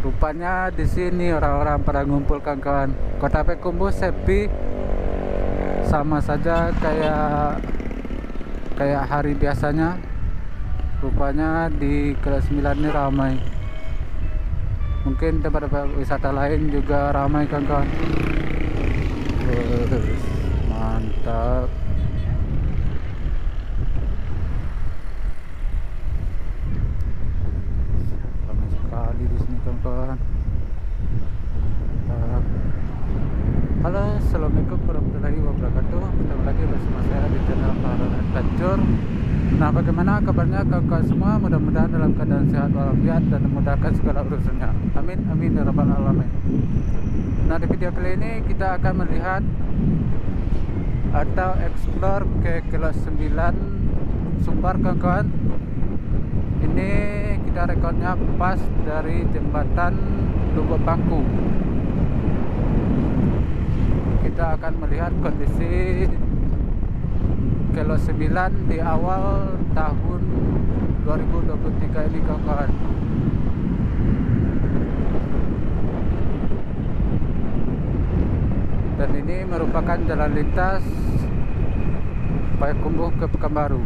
Rupanya di sini orang-orang pada ngumpul kawan-kawan. Kota Payakumbuh sepi, sama saja kayak hari biasanya. Rupanya di kelas 9 ini ramai. Mungkin tempat-tempat wisata lain juga ramai kawan-kawan. Mantap. Ramai sekali di sini kawan-kawan. Mantap. Halo, assalamualaikum warahmatullahi wabarakatuh. Ketemu lagi bersama saya di channel Farhan Adventure. Nah, bagaimana kabarnya kawan-kawan semua? Mudah-mudahan dalam keadaan sehat walafiat dan memudahkan segala urusannya. Amin, amin ya rabbal alamin. Nah, di video kali ini kita akan melihat atau explore ke kelas 9 Sumbar kawan-kawan. Ini kita rekodnya pas dari jembatan Lubuk Bangku. Kita akan melihat kondisi Kilo 9 di awal tahun 2023 ini kawan-kawan. Dan ini merupakan jalan lintas Payakumbuh ke Pekanbaru.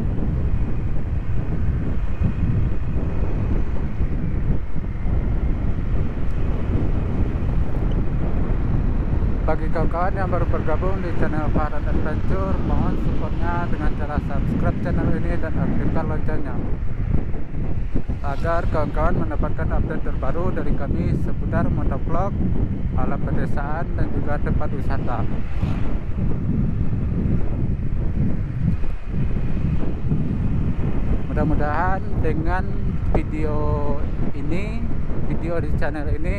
Bagi kawan-kawan yang baru bergabung di channel Farhan Adventure, mohon supportnya dengan cara subscribe channel ini dan aktifkan loncengnya agar kawan-kawan mendapatkan update terbaru dari kami seputar motovlog, alam pedesaan dan juga tempat wisata. Mudah-mudahan dengan video di channel ini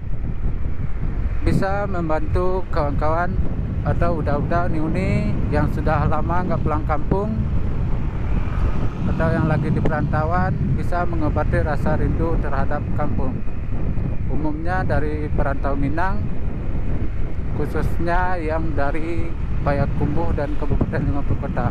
bisa membantu kawan-kawan atau udah uni yang sudah lama nggak pulang kampung atau yang lagi di perantauan, bisa mengobati rasa rindu terhadap kampung. Umumnya dari perantau Minang, khususnya yang dari Payakumbuh dan Kabupaten 50 Kota.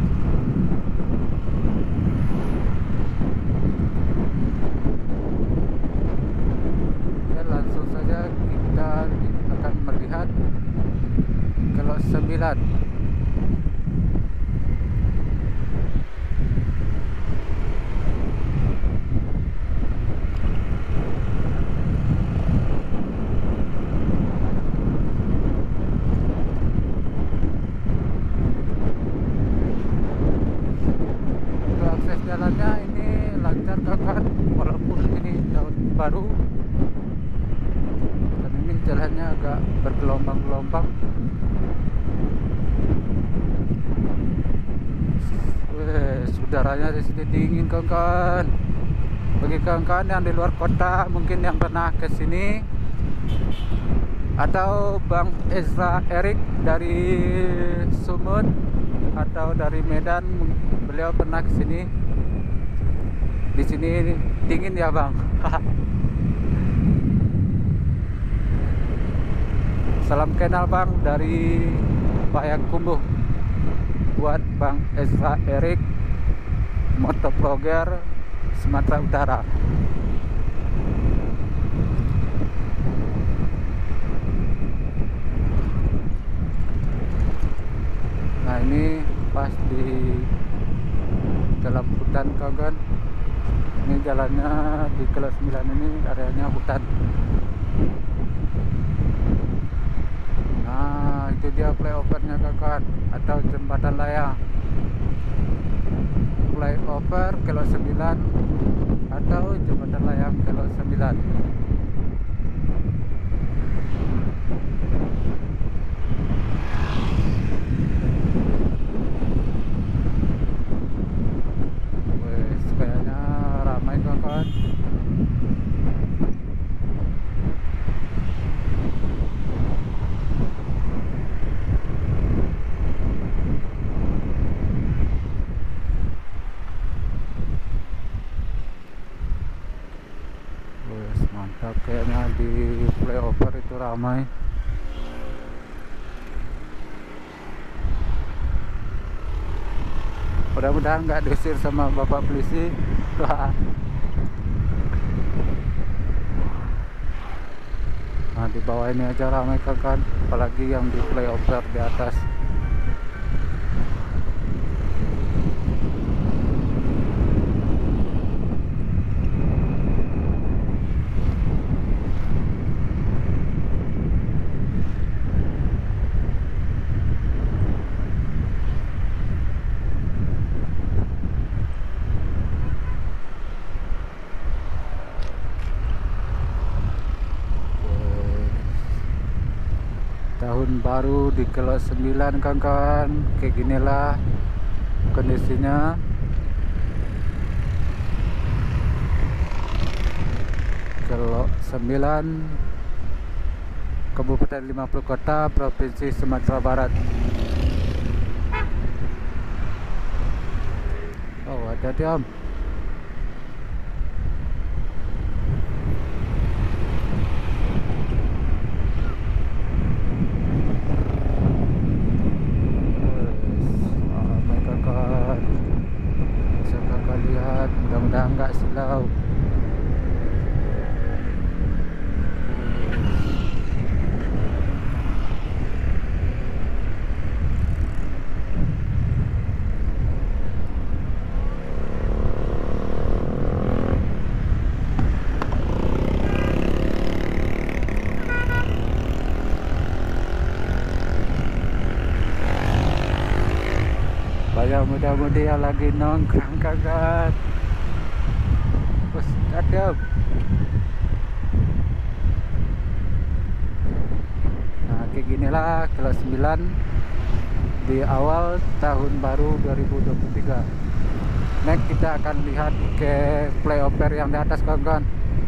Ya, langsung saja kita akan melihat Kilo 9. Untuk akses jalannya ini lancar kawan, walaupun ini tahun baru. Jalannya agak bergelombang-gelombang. Udaranya di sini dingin kawan-kawan. Bagi kawan-kawan yang di luar kota, mungkin yang pernah ke sini, atau Bang Ezra Erik dari Sumut atau dari Medan, beliau pernah ke sini. Di sini dingin ya Bang. Salam kenal Bang dari Payakumbuh buat Bang Ezra Erik, motovlogger Sumatera Utara. Nah, ini pas di dalam hutan kawan. Ini jalannya di kelas 9 ini areanya hutan. Nah, itu dia flyovernya kawan, atau jembatan layang. Flyover Kilo 9 atau jembatan layang Kilo 9. Wes, kayaknya ramai kawan. Mantap, kayaknya di flyover itu ramai. Mudah-mudahan nggak diusir sama bapak polisi. Nah, di bawah ini aja ramai kan, apalagi yang di flyover di atas. Tahun baru di Kelok 9 kawan-kawan, kayak ginilah kondisinya. Kelok 9, Kabupaten 50 Kota, Provinsi Sumatera Barat. Oh, hati-hati Om. Bisa kakak lihat, mudah-mudahan nggak silau. Banyak muda-mudi yang lagi nongkrong kakak. Bos, ada. Nah, kayak ginilah kelas 9 di awal tahun baru 2023. Next kita akan lihat ke flyover yang di atas kawan-kawan.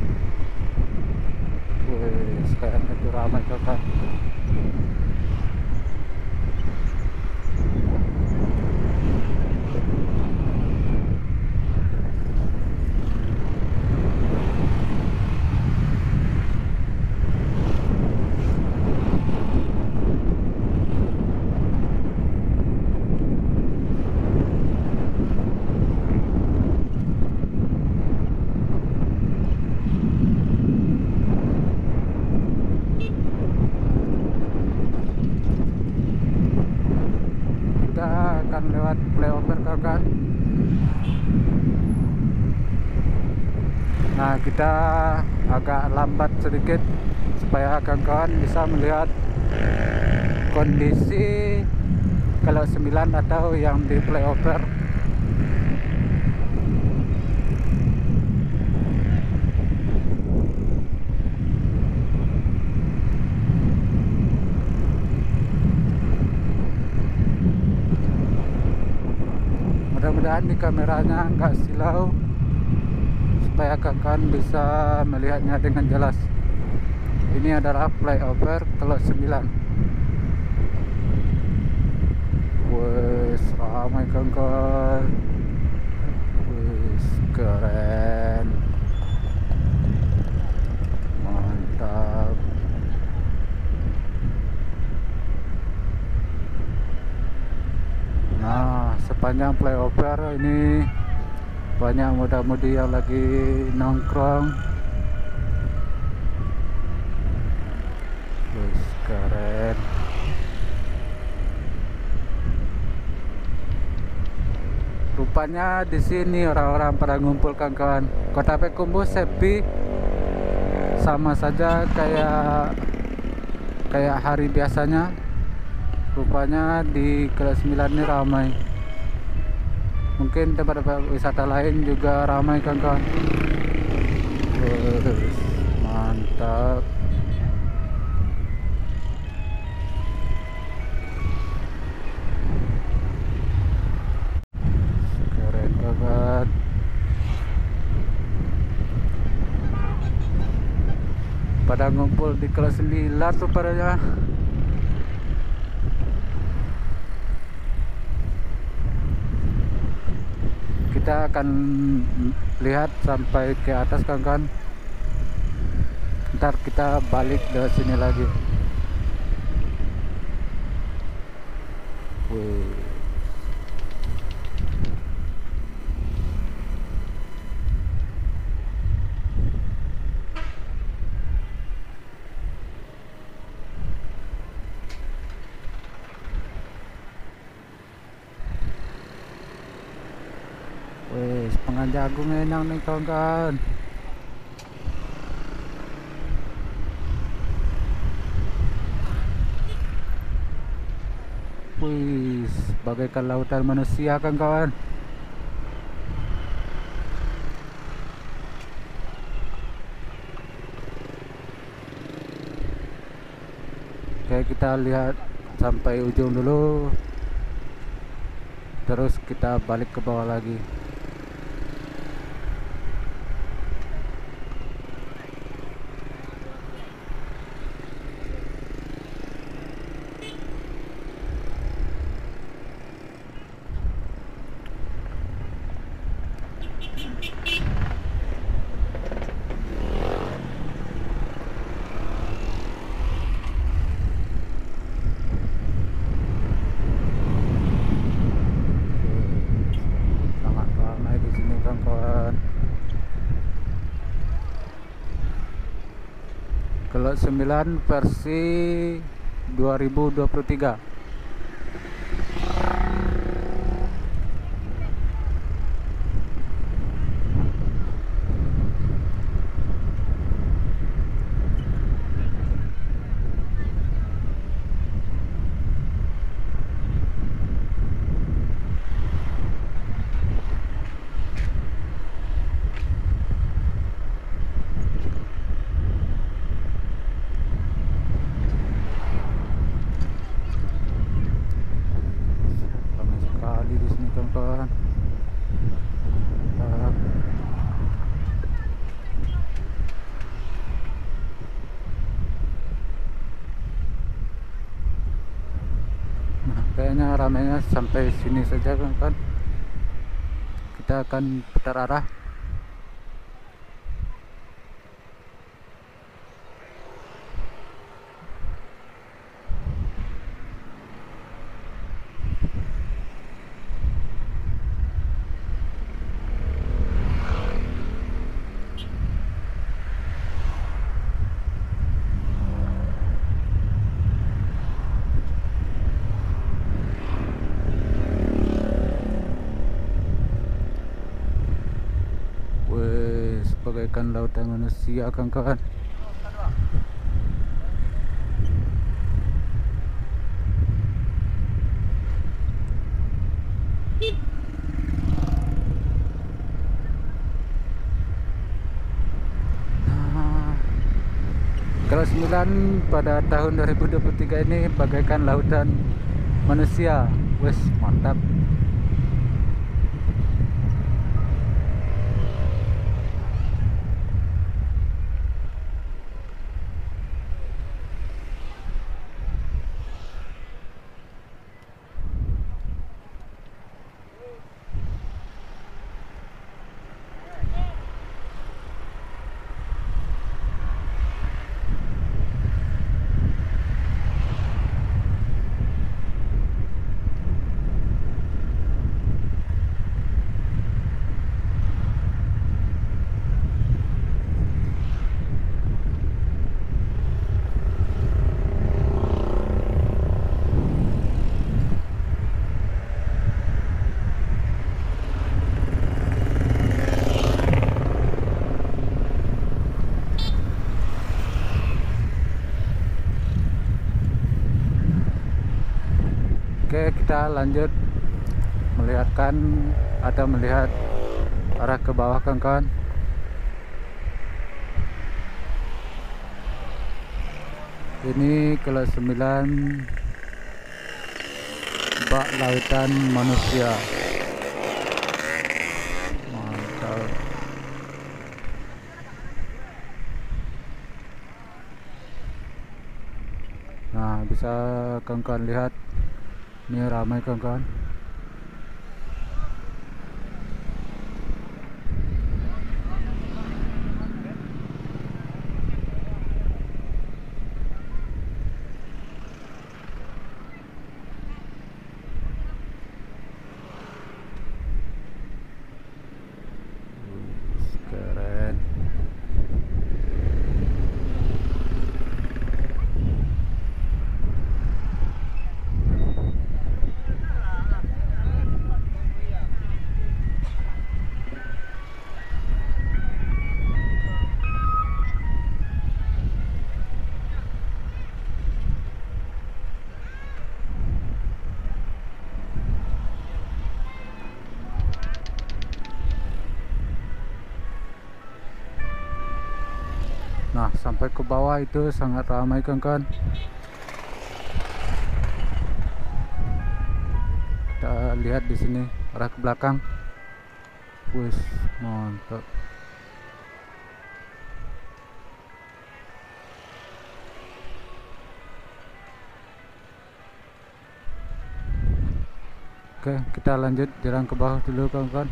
Wih, sekarang itu ramai kawan. Akan lewat flyover kawan. Nah, kita agak lambat sedikit supaya kawan-kawan bisa melihat kondisi kalau 9 atau yang di flyover. Mudah-mudahan di kameranya nggak silau supaya kawan bisa melihatnya dengan jelas. Ini adalah flyover Kelok 9. Wes ramai kawan. Wes keren, mantap. Nah, sepanjang flyover ini banyak muda-mudi yang lagi nongkrong. Wih, keren. Rupanya di sini orang-orang pada ngumpul kawan. Kota Payakumbuh sepi, sama saja kayak hari biasanya. Rupanya di kelas 9 ini ramai. Mungkin tempat-tempat wisata lain juga ramai kawan-kawan. Mantap. Keren kawan. Pada ngumpul di kelas 9 rupanya. Kita akan lihat sampai ke atas kawan-kawan. Ntar kita balik ke sini lagi. Wih. Ikan jagung enak nih kawan-kawan. Wih, bagaikan lautan manusia kawan-kawan. Oke, kita lihat sampai ujung dulu, terus kita balik ke bawah lagi. Sangat ramai di sini kawan-kawan. Kalau 9 versi 2023. Ramai sekali di sini kawan-kawan. Nah, kayaknya ramainya sampai sini saja kawan-kawan. Kita akan putar arah. Wes, bagaikan lautan manusia kawan-kawan. Nah, kalau 9 pada tahun 2023 ini bagaikan lautan manusia. Wes, mantap. Oke, kita lanjut melihat arah ke bawah kawan-kawan. Ini kelas 9 bak lautan manusia. Mantap. Nah, bisa kawan-kawan lihat, ini ramai kawan-kawan. Keren. Nah, sampai ke bawah itu sangat ramai kawan-kawan. Kita lihat di sini arah ke belakang. Wih, mantap. Oke, kita lanjut jalan ke bawah dulu kawan-kawan.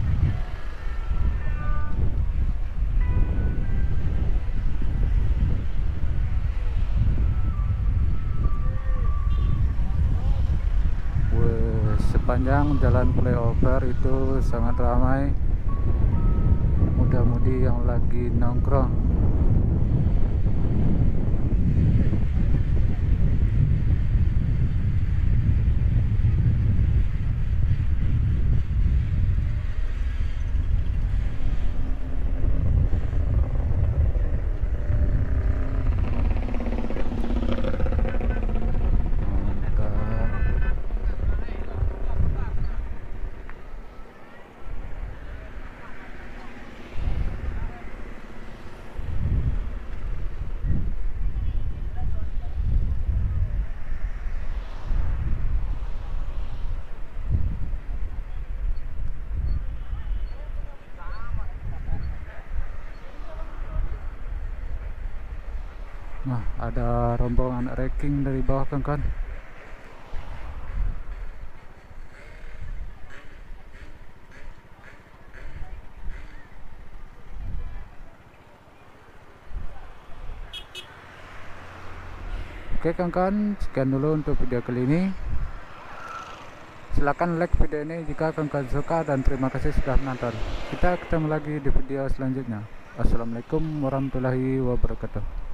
Sepanjang jalan flyover itu sangat ramai muda-mudi yang lagi nongkrong. Nah, ada rombongan trekking dari bawah kan. Oke kawan-kawan, sekian dulu untuk video kali ini. Silahkan like video ini jika kawan-kawan suka, dan terima kasih sudah menonton. Kita ketemu lagi di video selanjutnya. Assalamualaikum warahmatullahi wabarakatuh.